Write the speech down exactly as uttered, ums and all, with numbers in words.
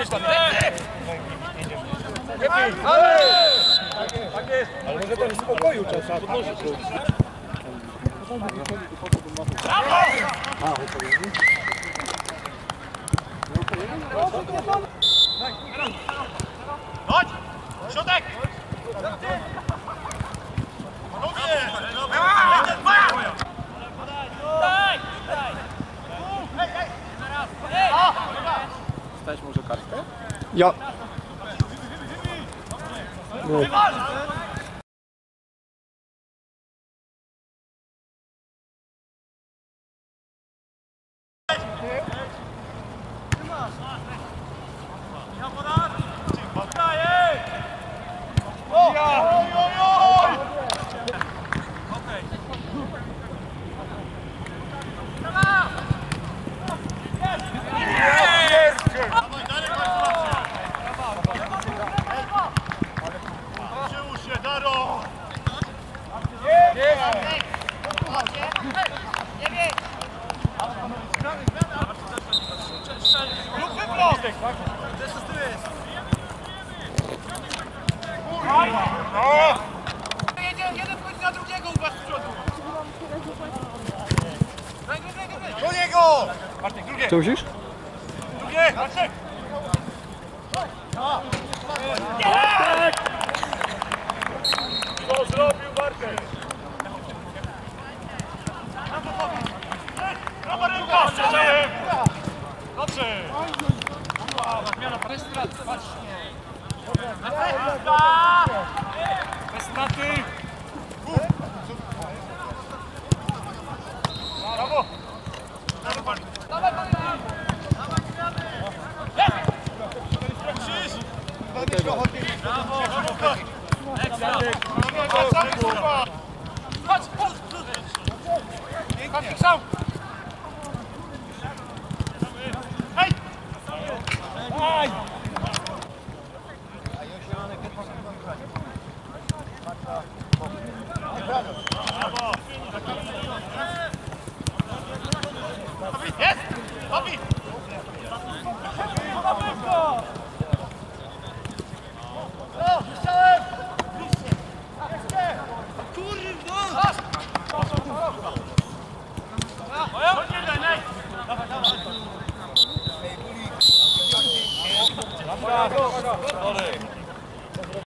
Weź tam. Ale może tam w spokoju czasami. Chodź! Środek! Stać może kartkę? Ja. No. Jeden wchodzi na drugiego u was z przodu. Do niego! Bartek, drugie! Co musisz? Drugie! Bartek! Co zrobił Bartek? Prawa ręka! Strzeliłem! Dobrze! Zmiana bez strat, patrzcie! Bez straty! Brawo! Brawo, Bartek! Dawaj, Bartek! Brawo! Brawo! Chodź! Pięknie! Sam! Hej! Hej! Jest! Popi! No, chciałem! Kurwa! Dawaj, dawaj!